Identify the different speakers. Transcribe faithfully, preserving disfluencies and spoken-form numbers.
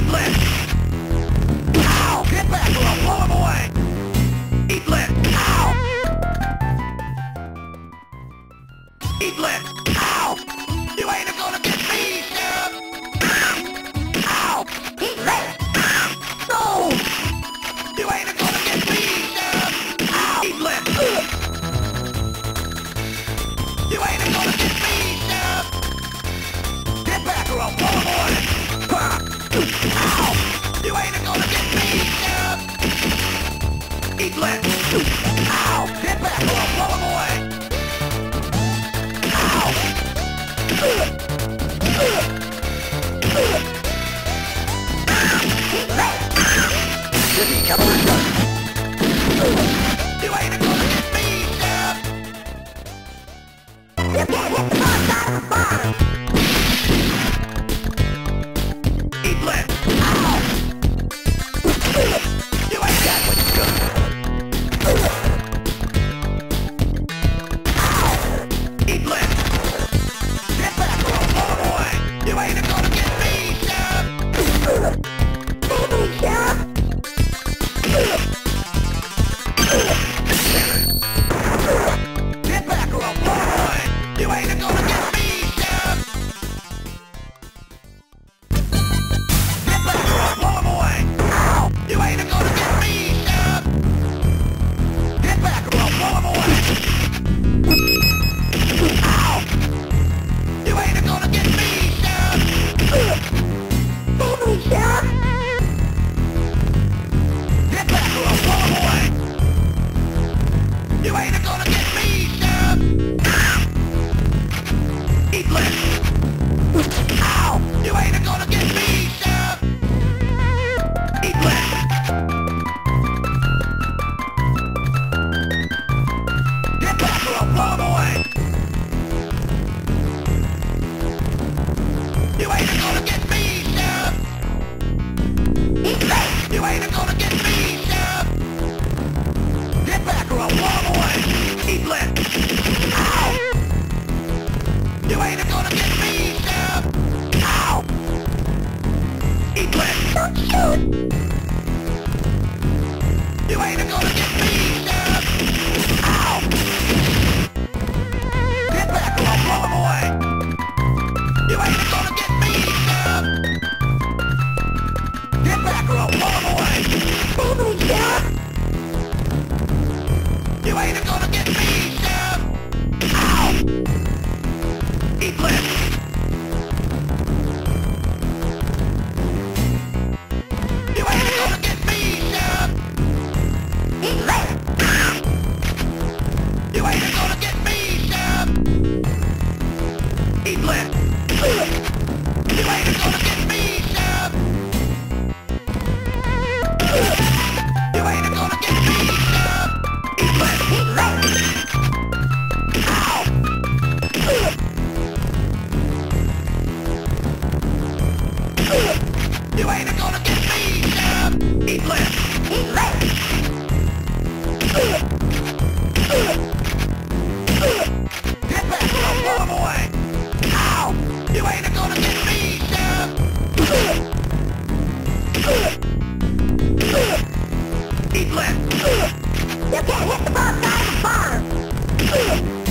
Speaker 1: Eat left! Ow! Get back or I'll blow him away! Eat left! Ow! Eat left! Ow! You ain't gonna get me, Sheriff! Ow! Eat left! No! You ain't gonna get me, Sheriff! Ow! Eat left! You ain't gonna get me, Sheriff! Get back or I'll blow him away! Ow! You ain't gonna get me, Sheriff! Eat left! Ow! Get back or I'll blow him away! Give me cover and run. You ain't gonna get me, Sheriff! You can't hit the boss out of the bar! Eat left! Ow! You ain't got what you got! Ow! Eat left! Get back or I'll blow him away! You ain't gonna get me, Sheriff! Baby, Sheriff! Get back or I'll blow him away! You ain't gonna get me, Sheriff! Get back or I'll blow him away! Ow! You ain't gonna get me, Sheriff! Get back or I'll blow him away! Ow! You ain't gonna get me, Sheriff! Baby, Sheriff! Get back or I'll blow him away! You ain't gonna get me, Sheriff! Eat left! Ow! You ain't gonna get me, Sheriff! Eat left! Get back or I'll blow him away! You ain't gonna get me, Sheriff! Eat left! You ain't gonna get me, Sheriff! Get back or I'll blow him away! Eat left! Ow! You ain't gonna get me, Sheriff! Ow! Eat left! Don't shoot! You ain't gonna get me, Sheriff! Ow! Get back or I'll blow him away! You ain't gonna get me, Sheriff! Get back or I'll blow him away! Baby, Sheriff! You ain't gonna get me, Sheriff! Ow! Eat left! You ain't gonna get me, Sheriff! Eat left! You ain't gonna get me, Sheriff! Eat left! You ain't gonna get me, Sheriff! You ain't gonna get me, Sheriff! Eat left! Eat left! Ow! You ain't gonna get me, Sheriff! Eat left! Eat left! Get back or I'll blow him away! Ow! You ain't gonna get me, Sheriff! Eat left! You can't hit the boss out of the bar!